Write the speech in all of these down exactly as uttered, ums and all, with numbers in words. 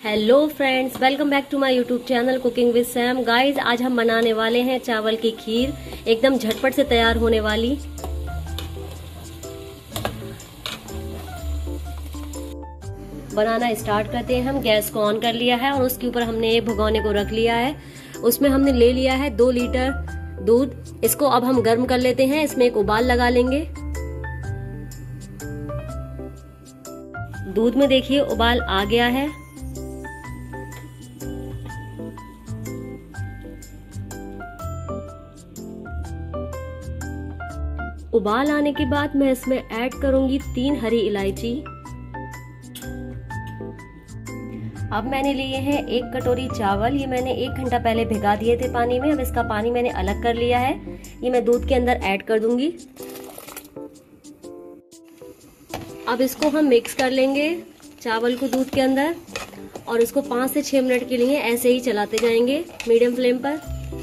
Hello friends, welcome back to my YouTube channel cooking with Sam. Guys, आज हम बनाने वाले हैं चावल की खीर, एकदम झटपट से तैयार होने वाली। बनाना स्टार्ट करते हैं। हम गैस को ऑन कर लिया है और उसके ऊपर हमने एक भगोने को रख लिया है। उसमें हमने ले लिया है दो लीटर दूध। इसको अब हम गर्म कर लेते हैं। इसमें एक उबाल लगा लेंगे। दूध में देखिए उबाल आ गया है। उबाल आने के बाद मैं इसमें ऐड करूंगी तीन हरी इलायची। अब मैंने लिए हैं एक कटोरी चावल। ये मैंने एक घंटा पहले भिगा दिए थे पानी में। अब इसका पानी मैंने अलग कर लिया है। ये मैं दूध के अंदर ऐड कर दूंगी। अब इसको हम मिक्स कर लेंगे चावल को दूध के अंदर, और इसको पाँच से छह मिनट के लिए ऐसे ही चलाते जाएंगे मीडियम फ्लेम पर।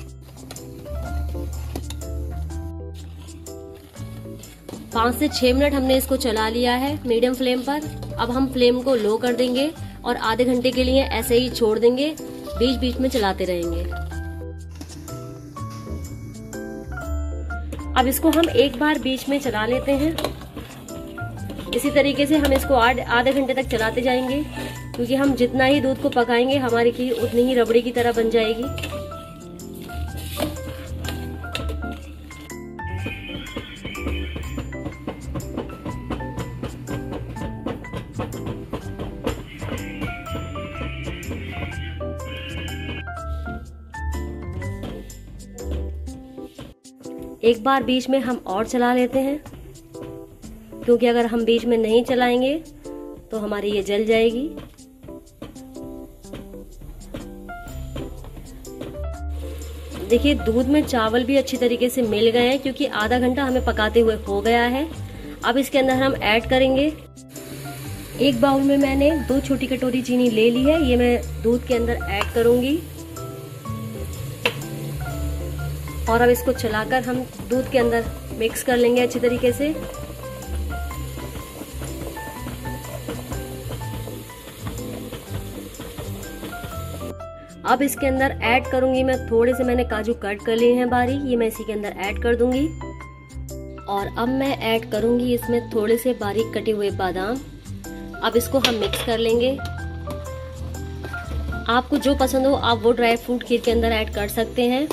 पाँच से छह मिनट हमने इसको चला लिया है मीडियम फ्लेम पर। अब हम फ्लेम को लो कर देंगे और आधे घंटे के लिए ऐसे ही छोड़ देंगे। बीच बीच में चलाते रहेंगे। अब इसको हम एक बार बीच में चला लेते हैं। इसी तरीके से हम इसको आधे घंटे तक चलाते जाएंगे, क्योंकि हम जितना ही दूध को पकाएंगे हमारी खीर उतनी ही रबड़ी की तरह बन जाएगी। एक बार बीच में हम और चला लेते हैं, क्योंकि अगर हम बीच में नहीं चलाएंगे तो हमारी ये जल जाएगी। देखिए दूध में चावल भी अच्छी तरीके से मिल गए हैं, क्योंकि आधा घंटा हमें पकाते हुए हो गया है। अब इसके अंदर हम ऐड करेंगे, एक बाउल में मैंने दो छोटी कटोरी चीनी ले ली है। ये मैं दूध के अंदर ऐड करूंगी और अब इसको चलाकर हम दूध के अंदर मिक्स कर लेंगे अच्छी तरीके से। अब इसके अंदर ऐड करूंगी मैं थोड़े से, मैंने काजू कट कर लिए हैं बारीक, ये मैं इसी के अंदर ऐड कर दूंगी। और अब मैं ऐड करूंगी इसमें थोड़े से बारीक कटे हुए बादाम। अब इसको हम मिक्स कर लेंगे। आपको जो पसंद हो आप वो ड्राई फ्रूट खीर के अंदर ऐड कर सकते हैं।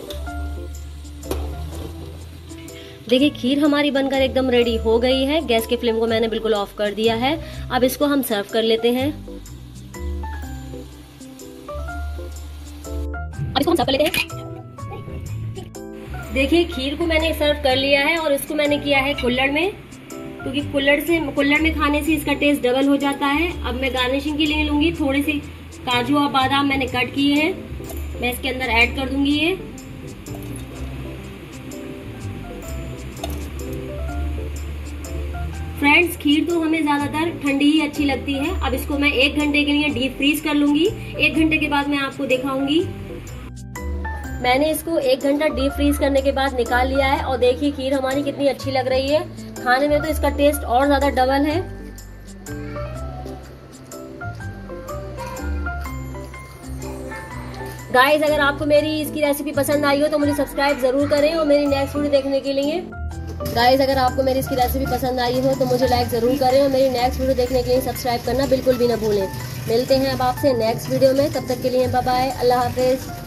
देखिए खीर हमारी बनकर एकदम रेडी हो गई है। गैस के फ्लेम को मैंने बिल्कुल ऑफ कर दिया है। अब इसको हम सर्व कर लेते हैं। अब इसको हम सर्व कर लेते हैं। देखिए खीर को मैंने सर्व कर लिया है और इसको मैंने किया है कुल्हड़ में, क्योंकि कुल्हड़ से कुल्हड़ में खाने से इसका टेस्ट डबल हो जाता है। अब मैं गार्निशिंग के लिए लूंगी थोड़े से काजू और बादाम मैंने कट किए हैं, मैं इसके अंदर ऐड कर दूंगी ये। फ्रेंड्स, खीर तो हमें ज्यादातर ठंडी ही अच्छी लगती है। अब इसको मैं एक घंटे के लिए डीप फ्रीज कर लूंगी। एक घंटे के बाद मैं आपको दिखाऊंगी। मैंने इसको एक घंटा डीप फ्रीज करने के बाद निकाल लिया है और देखिए खीर हमारी कितनी अच्छी लग रही है। खाने में तो इसका टेस्ट और ज्यादा डबल है। गाइस, अगर आपको मेरी इसकी रेसिपी पसंद आई हो तो मुझे सब्सक्राइब जरूर करें और मेरी नेक्स्ट वीडियो देखने के लिए गाइस अगर आपको मेरी इसकी रेसिपी पसंद आई हो तो मुझे लाइक जरूर करें और मेरी नेक्स्ट वीडियो देखने के लिए सब्सक्राइब करना बिल्कुल भी ना भूलें। मिलते हैं अब आपसे नेक्स्ट वीडियो में, तब तक के लिए बाय बाय, अल्लाह हाफिज।